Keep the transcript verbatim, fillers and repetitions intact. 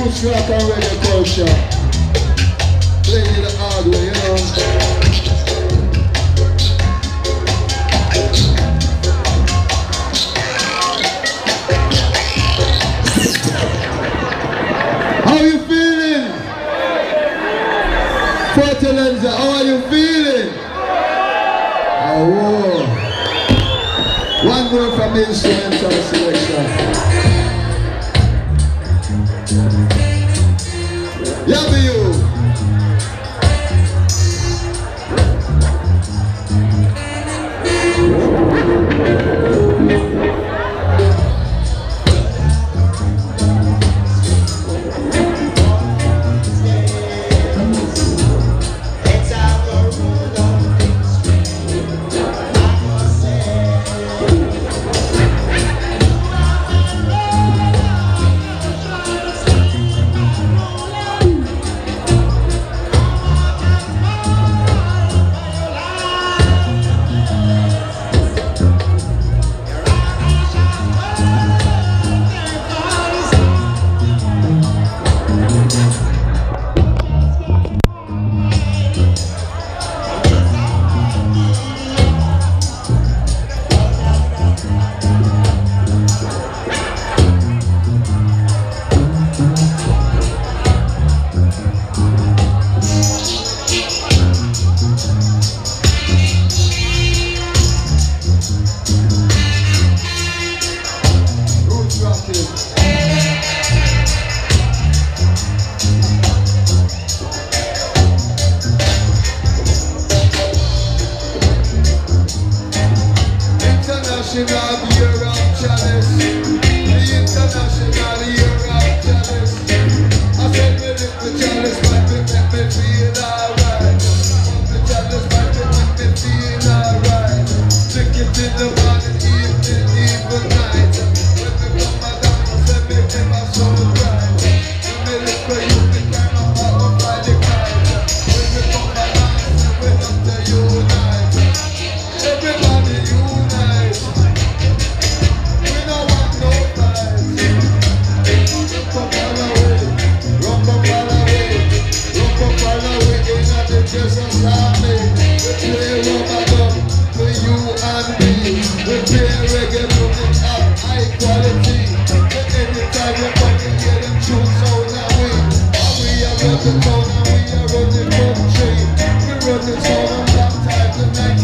Roots rock and reggae culture. Playing it the hard way, you know. How you feeling? Fortaleza, how are you feeling? Oh, whoa. One more from the instrumental selection. Yeah, be you. International Europe Chalice, the International Europe Chalice. I said me lift the chalice, but me make me feel alright. The chalice might me make me feel alright. Drink it in the morning, evening, even night. When me come my down, I said me never so bright. When me lift for you, me climb up out of by the kite. When me come my down, I said we have to unite. Everybody unite. Jesus army, we play rubber for you and me. We play reggae music of high quality. Anytime you come in here, them tunes sound and we. And we are running town and we are running country. We running sound and black time tonight.